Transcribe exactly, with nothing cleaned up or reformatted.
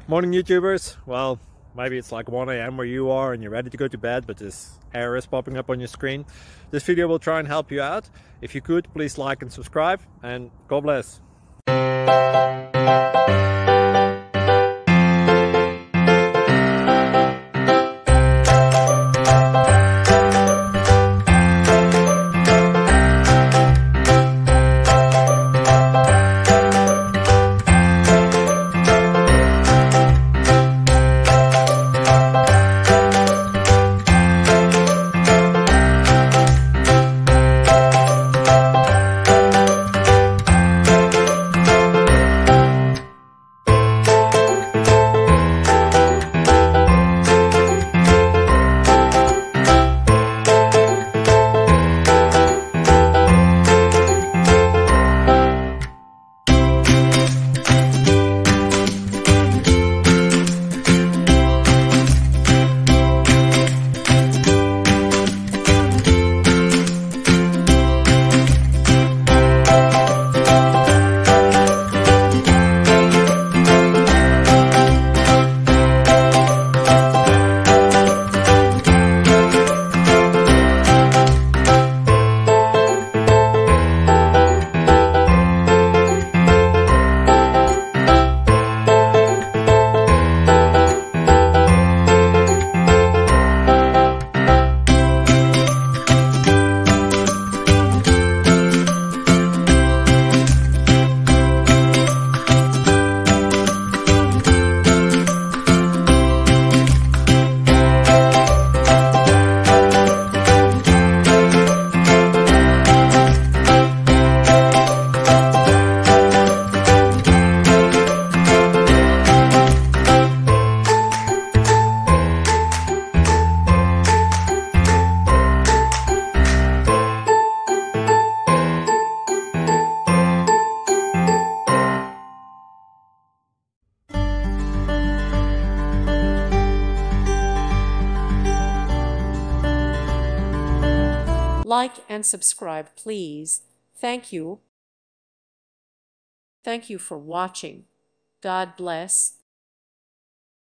Morning YouTubers. Well, maybe it's like one A M where you are and you're ready to go to bed, but this error is popping up on your screen. This video will try and help you out. If you could, please like and subscribe, and God bless. Like and subscribe, please. Thank you. Thank you for watching. God bless.